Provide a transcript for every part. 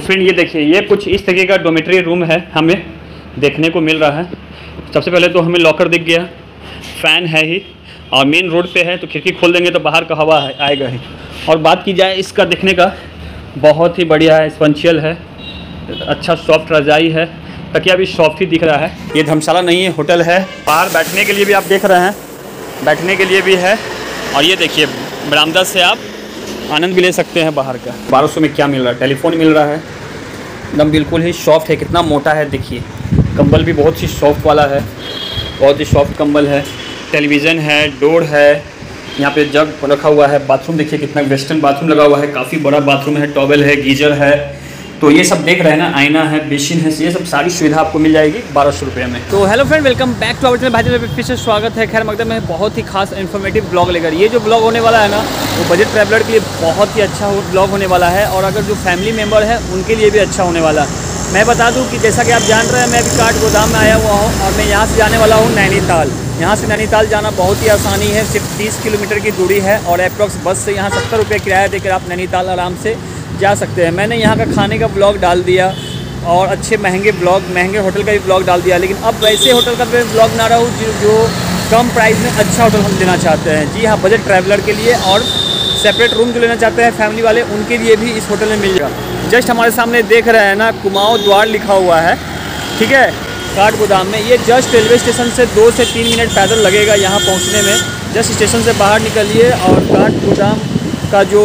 Friend ये देखिए, ये कुछ इस तरीके का डोमेट्री रूम है हमें देखने को मिल रहा है। सबसे पहले तो हमें लॉकर दिख गया, फ़ैन है ही और मेन रोड पे है तो खिड़की खोल देंगे तो बाहर का हवा आएगा ही। और बात की जाए इसका दिखने का, बहुत ही बढ़िया है, स्पंशियल है, अच्छा सॉफ्ट रजाई है, तकिया भी सॉफ्ट ही दिख रहा है। ये धर्मशाला नहीं है, होटल है। बाहर बैठने के लिए भी आप देख रहे हैं, बैठने के लिए भी है। और ये देखिए बरामदा से आप आनंद भी ले सकते हैं बाहर का। 1200 में क्या मिल रहा है, टेलीफोन मिल रहा है, एकदम बिल्कुल ही सॉफ्ट है। कितना मोटा है देखिए, कंबल भी बहुत ही सॉफ्ट वाला है, बहुत ही सॉफ्ट कंबल है। टेलीविज़न है, डोर है, यहाँ पे जग रखा हुआ है। बाथरूम देखिए कितना वेस्टर्न बाथरूम लगा हुआ है, काफ़ी बड़ा बाथरूम है, टॉवेल है, गीजर है। तो ये सब देख रहे हैं ना, आईना है, बेसिन है, ये सब सारी सुविधा आपको मिल जाएगी 1200 रुपये में। तो hello friend, welcome back to our channel. भाई फिर से स्वागत है। खैर मकदम में बहुत ही खास इन्फॉर्मेटिव ब्लॉग लेकर। ये जो ब्लॉग होने वाला है ना, वो बजट ट्रैवलर के लिए बहुत ही अच्छा ब्लॉग होने वाला है, और अगर जो फैमिली मेम्बर है उनके लिए भी अच्छा होने वाला है। मैं बता दूं कि जैसा कि आप जान रहे हैं, मैं अभी काठगोदाम में आया हुआ हूँ और मैं यहाँ से जाने वाला हूँ नैनीताल। यहाँ से नैनीताल जाना बहुत ही आसानी है, सिर्फ 30 किलोमीटर की दूरी है, और अप्रॉक्स बस से यहाँ 70 रुपये किराया देकर आप नैनीताल आराम से जा सकते हैं। मैंने यहाँ का खाने का ब्लॉग डाल दिया और अच्छे महंगे होटल का भी ब्लॉग डाल दिया, लेकिन अब वैसे होटल का ब्लॉग ना रहा हूँ जो कम प्राइस में अच्छा होटल हम देना चाहते हैं। जी हाँ, बजट ट्रैवलर के लिए और सेपरेट रूम जो लेना चाहते हैं फैमिली वाले, उनके लिए भी इस होटल में मिल जाएगा। जस्ट हमारे सामने देख रहे हैं ना, कुमाऊं द्वार लिखा हुआ है, ठीक है, काठगोदाम में। ये जस्ट रेलवे स्टेशन से 2 से 3 मिनट पैदल लगेगा यहाँ पहुँचने में। जस्ट स्टेशन से बाहर निकलिए और काठगोदाम का जो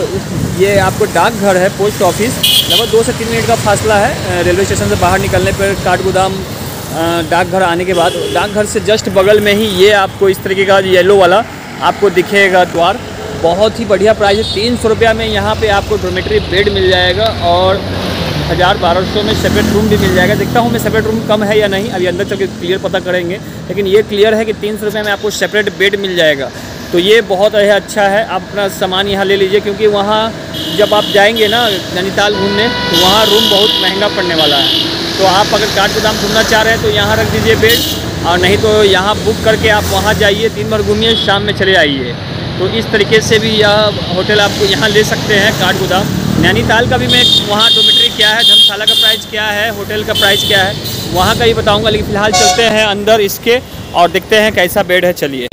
ये आपको डाकघर है, पोस्ट ऑफिस, लगभग 2 से 3 मिनट का फासला है रेलवे स्टेशन से बाहर निकलने पर। काठगोदाम डाकघर आने के बाद डाकघर से जस्ट बगल में ही ये आपको इस तरीके का येलो वाला आपको दिखेगा द्वार। बहुत ही बढ़िया प्राइस है, 300 रुपया में यहाँ पे आपको डॉर्मेटरी बेड मिल जाएगा और 1000-1200 में सेपरेट रूम भी मिल जाएगा। देखता हूँ मैं सेपरेट रूम कम है या नहीं, अभी अंदर चल के क्लियर पता करेंगे, लेकिन ये क्लियर है कि 300 रुपये में आपको सेपरेट बेड मिल जाएगा। तो ये बहुत अच्छा है, आप अपना सामान यहाँ ले लीजिए, क्योंकि वहाँ जब आप जाएंगे ना नैनीताल घूमने तो वहाँ रूम बहुत महंगा पड़ने वाला है। तो आप अगर काठगोदाम घूमना चाह रहे हैं तो यहाँ रख दीजिए बेड, और नहीं तो यहाँ बुक करके आप वहाँ जाइए, दिन भर घूमिए, शाम में चले आइए। तो इस तरीके से भी यह होटल आपको यहाँ ले सकते हैं काठगोदाम। नैनीताल का भी मैं वहाँ डॉर्मेटरी क्या है, धर्मशाला का प्राइस क्या है, होटल का प्राइस क्या है, वहाँ का ही बताऊँगा। लेकिन फ़िलहाल चलते हैं अंदर इसके और देखते हैं कैसा बेड है। चलिए।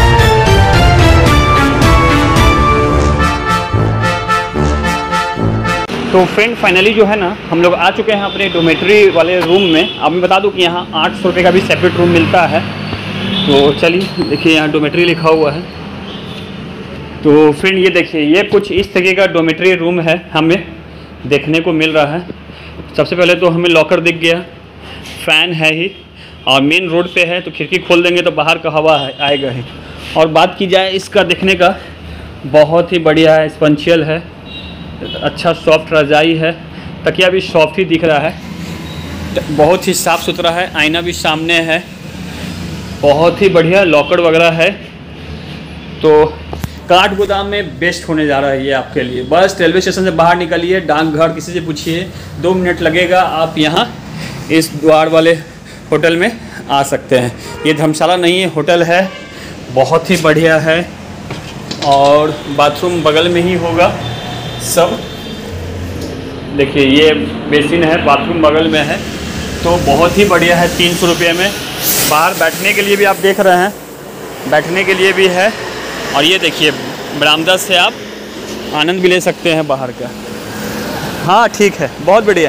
तो फ्रेंड फाइनली जो है ना, हम लोग आ चुके हैं अपने डोमेट्री वाले रूम में। अब मैं बता दूं कि यहाँ 800 रुपये का भी सेपरेट रूम मिलता है। तो चलिए देखिए, यहाँ डोमेट्री लिखा हुआ है। तो फ्रेंड ये देखिए, ये कुछ इस तरीके का डोमेट्री रूम है हमें देखने को मिल रहा है। सबसे पहले तो हमें लॉकर दिख गया, फ़ैन है ही और मेन रोड पे है तो खिड़की खोल देंगे तो बाहर का हवा आएगा ही। और बात की जाए इसका दिखने का, बहुत ही बढ़िया है, स्पंशियल है, अच्छा सॉफ्ट रजाई है, तकिया भी सॉफ्ट ही दिख रहा है, बहुत ही साफ़ सुथरा है, आईना भी सामने है, बहुत ही बढ़िया लॉकर वगैरह है। तो काठगोदाम में बेस्ट होने जा रहा है ये आपके लिए। बस रेलवे स्टेशन से बाहर निकलिए, डाकघर किसी से पूछिए, 2 मिनट लगेगा, आप यहाँ इस द्वार वाले होटल में आ सकते हैं। ये धर्मशाला नहीं है, होटल है, बहुत ही बढ़िया है, और बाथरूम बगल में ही होगा सब। देखिए ये बेसिन है, बाथरूम बगल में है, तो बहुत ही बढ़िया है 300 रुपये में। बाहर बैठने के लिए भी आप देख रहे हैं, बैठने के लिए भी है। और ये देखिए बरामदा से आप आनंद भी ले सकते हैं बाहर का। हाँ ठीक है, बहुत बढ़िया।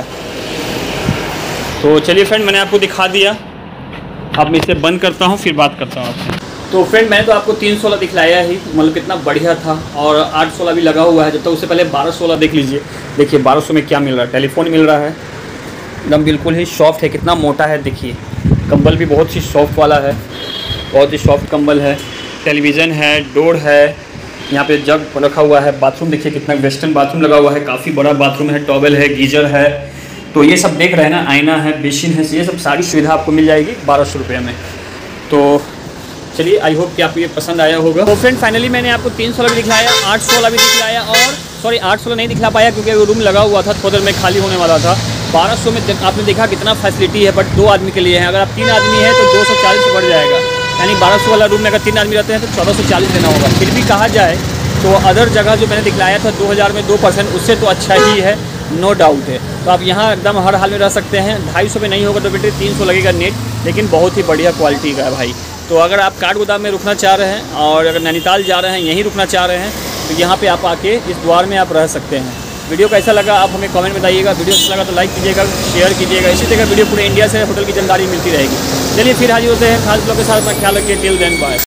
तो चलिए फ्रेंड, मैंने आपको दिखा दिया, अब मैं इसे बंद करता हूँ, फिर बात करता हूँ आपसे। तो फ्रेंड मैंने तो आपको 300 वाला दिखलाया ही, मतलब कितना बढ़िया था, और 800 वाला भी लगा हुआ है। जब तक उससे पहले 1200 वाला देख लीजिए। देखिए 1200 में क्या मिल रहा है, टेलीफोन मिल रहा है, एकदम बिल्कुल ही सॉफ्ट है, कितना मोटा है देखिए, कंबल भी बहुत ही सॉफ्ट वाला है, बहुत ही सॉफ्ट कंबल है। टेलीविज़न है, डोर है, यहाँ पे जग रखा हुआ है। बाथरूम देखिए कितना वेस्टर्न बाथरूम लगा हुआ है, काफ़ी बड़ा बाथरूम है, टॉवेल है, गीजर है। तो ये सब देख रहे हैं ना, आईना है, बेसिन है, ये सब सारी सुविधा आपको मिल जाएगी 1200 रुपये में। तो चलिए, आई होप कि आपको ये पसंद आया होगा। तो फ्रेंड फाइनली मैंने आपको 300 वाला भी दिखलाया, 800 वाला भी दिखलाया, और सॉरी 800 वाला नहीं दिखला पाया क्योंकि वो रूम लगा हुआ था, थोड़ी देर में खाली होने वाला था। 1200 में आपने देखा कितना फैसिलिटी है, बट 2 आदमी के लिए है। अगर आप 3 आदमी हैं तो 240 से बढ़ जाएगा, यानी 1200 वाला रूम में अगर 3 आदमी रहते हैं तो 1440 देना होगा। फिर भी कहा जाए तो अदर जगह जो मैंने दिखलाया था 2000 में 2%, उससे तो अच्छा ही है। नो डाउट है। तो आप यहाँ एकदम हर हाल में रह सकते हैं। 250 में नहीं होगा डॉर्मेट्री, 300 लगेगा नेट, लेकिन बहुत ही बढ़िया क्वालिटी का है भाई। तो अगर आप काठगोदाम में रुकना चाह रहे हैं और अगर नैनीताल जा रहे हैं, यहीं रुकना चाह रहे हैं, तो यहाँ पे आप आके इस द्वार में आप रह सकते हैं। वीडियो कैसा लगा आप हमें कमेंट में बताइएगा। वीडियो अच्छा लगा तो लाइक कीजिएगा, शेयर कीजिएगा। इसी तरह वीडियो पूरे इंडिया से होटल की जानकारी मिलती रहेगी। चलिए फिर हाजिर होते हैं खास ब्लॉग के साथ। अपना ख्याल रखिए। Till then bye.